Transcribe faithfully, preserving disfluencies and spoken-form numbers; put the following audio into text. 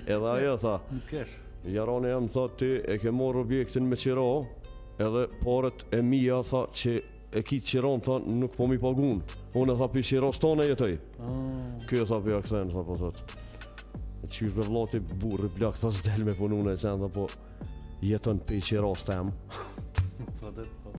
Edhe ajo tha, Në kesh. Jaroni jam tha ti e ke marrë objektin me qira, edhe parët e mia tha që e ki qiron tha nuk po mi pagun. Unë tha pi qiros tonë jetoj. Kjo tha për ja kthen tha po thot. E qysh be vllati burri plak tha s'del me punun e sen tha po jeton pe qiros tem. Po det.